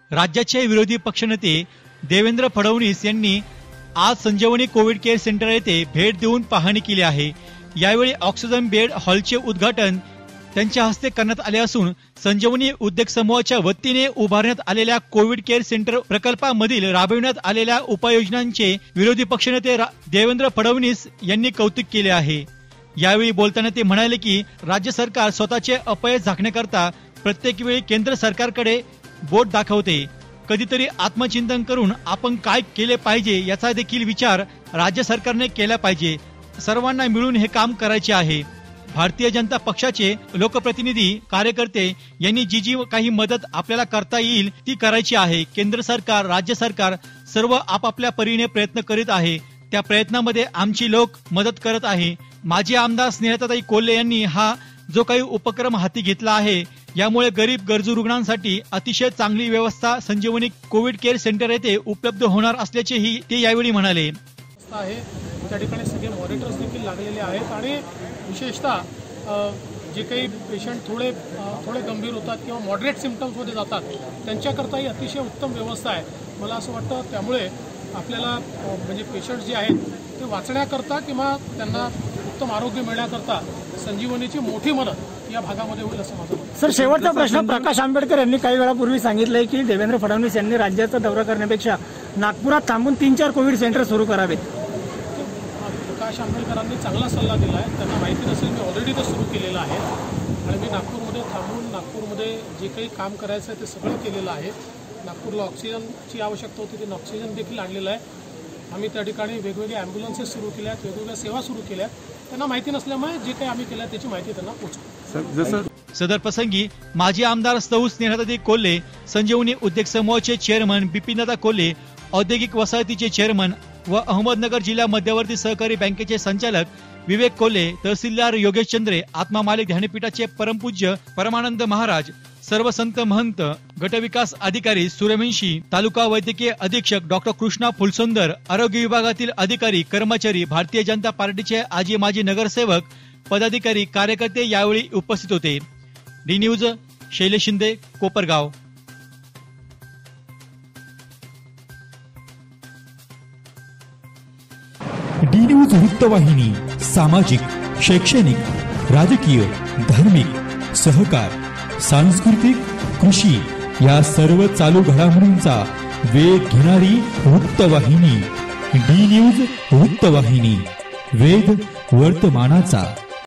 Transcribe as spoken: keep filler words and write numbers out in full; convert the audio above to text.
राज्याचे विरोधी पक्षनेते देवेंद्र फडणवीस यांनी आज संजीवनी कोविड केअर सेंटर येथे भेट देऊन पाहणी केली आहे। यावेळी ऑक्सिजन बेड हॉलचे उद्घाटन त्यांच्या हस्ते करण्यात आले असून संजीवनी उद्योग समूहाच्या वतीने उभारण्यात आलेल्या कोविड केअर सेंटर प्रकल्पामधील राबविण्यात आलेल्या उपाययोजनांचे विरोधी पक्षनेते देवेंद्र फडणवीस यांनी कौतुक केले आहे। यावेळी बोलताना ते म्हणाले की राज्य सरकार स्वतःचे अपयश झाकण्याकरता प्रत्येक वेळी केंद्र सरकारकडे बोट दाखवते। कधीतरी आत्मचिंतन करून आपण काय केले पाहिजे याचा देखील विचार राज्य सरकारने केला पाहिजे। सर्वांना मिळून हे काम करायचे आहे। भारतीय जनता पक्षाचे लोकप्रतिनिधी कार्यकर्ते यांनी जी जी काही मदत आपल्याला करता येईल ती करायची आहे। केंद्र सरकार राज्य सरकार सर्व आपापल्या परीने प्रयत्न करीत आहे। त्या प्रयत्नामध्ये आमची लोक मदत करत आहे। माजी आमदार स्नेहलताताई कोल्हे यांनी हा जो काही उपक्रम हाती घेतला आहे यामुळे गरीब गरजू रुग्णांसाठी अतिशय चांगली व्यवस्था संजीवनी कोविड केअर सेंटर येथे उपलब्ध होणार असल्याचेही ते यावेळी म्हणाले। त्या ठिकाणी सगळे मॉनिटर्स देखील लागलेले आहेत आणि विशेषतः जे काही पेशंट थोडे थोडे गंभीर होतात किंवा मॉडरेट सिम्पटम्समध्ये जातात त्यांच्याकरताही अतिशय उत्तम व्यवस्था आहे। मला असं वाटतं त्यामुळे आपल्याला म्हणजे पेशंट जे आहेत ते वाचण्याकरता किंवा त्यांना उत्तम आरोग्य मिळण्याकरता संजीवनीची मोठी मदत या भागामध्ये होईल असं माझं मत। सर, शेवटचा प्रश्न, प्रकाश आंबेडकर यांनी काही वेळापूर्वी सांगितलंय की देवेंद्र फडणवीस यांनी राज्याचा दौरा करण्यापेक्षा नागपुरात थांबून तीन चार कोविड सेंटर सुरू करावेत। प्रकाश आंबेडकरांनी चांगला सल्ला दिला आहे। त्यांना माहिती नसेल मी ऑलरेडी ते सुरू केलेलं आहे आणि मी नागपूरमध्ये थांबून नागपूरमध्ये जे काही काम करायचं आहे ते सगळं केलेलं आहे। नागपूरला ऑक्सिजनची आवश्यकता होती ते ऑक्सिजन देखील आणलेलं आहे। आम्ही त्या ठिकाणी वेगवेगळे ॲम्ब्युलन्सेस सुरू केल्या आहेत, वेगवेगळ्या सेवा सुरू केल्या आहेत। त्यांना माहिती नसल्यामुळे जे काही आम्ही केलं त्याची माहिती त्यांना पोहोचवू। सदर प्रसंगी माजी आमदार सौ स्नेहलताताई कोल्हे, संजीवनी उद्योग समूहाचे चेअरमन बिपिनदादा कोल्हे, औद्योगिक वसाहतीचे चेअरमन व अहमदनगर जिल्हा मध्यवर्ती सहकारी बँकेचे संचालक विवेक कोल्हे, तहसीलदार योगेश चंद्रे, आत्मा मालिक ध्यानपीठाचे परमपूज्य परमानंद महाराज, सर्व संत महंत, गटविकास अधिकारी सूर्यवंशी, तालुका वैद्यकीय अधीक्षक डॉक्टर कृष्णा फुलसुंदर, आरोग्य विभागातील अधिकारी कर्मचारी, भारतीय जनता पार्टीचे आजी माजी नगरसेवक, पदाधिकारी, कार्यकर्ते यावेळी उपस्थित होते। D news Shailesh Shinde, Kopargaon. D news वृत्तवाहिनी सामाजिक, शैक्षणिक, राजकीय, धार्मिक, सहकार, सांस्कृतिक, कृषी या सर्व चालू घडामोडींचा वेध घेणारी वृत्तवाहिनी। डी न्यूज वृत्तवाहिनी, वेध वर्तमानाचा।